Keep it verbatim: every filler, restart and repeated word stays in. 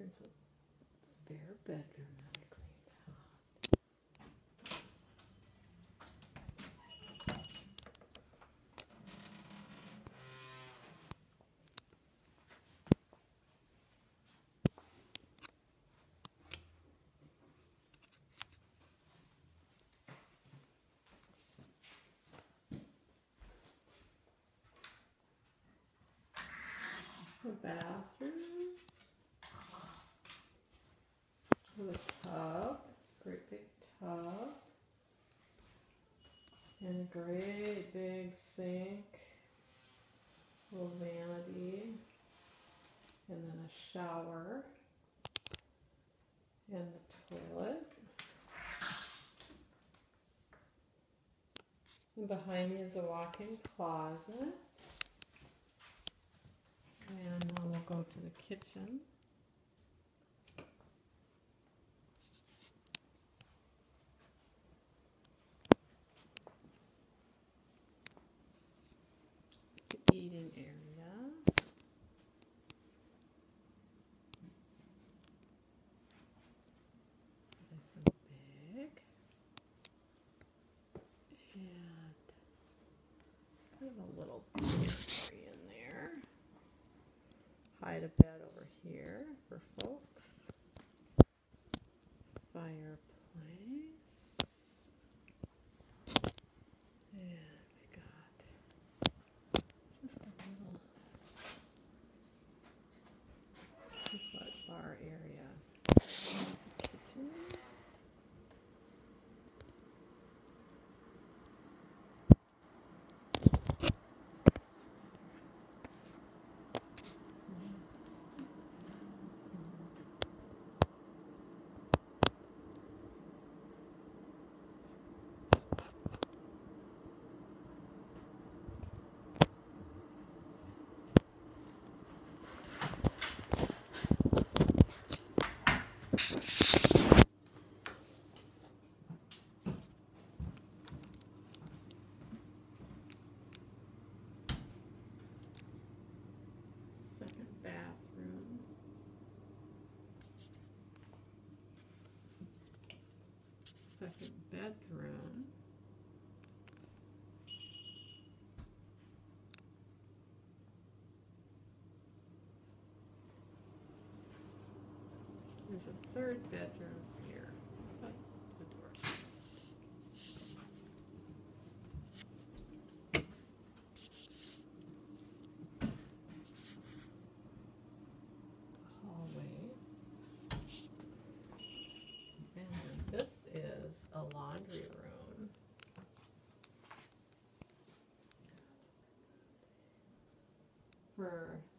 Here's a spare bedroom that I cleaned out. The bathroom with a tub, great big tub, and a great big sink, little vanity, and then a shower, and the toilet. And behind me is a walk-in closet. And now we'll go to the kitchen. It's the eating area. Nice and big. And kind of a little pantry in there. Hide a bed over here for folks. Fireplace. And we got just a little two-foot bar area. Kitchen. Second bathroom. Second bedroom. There's a third bedroom here. Oh, the door. Hallway. And then this is a laundry room. For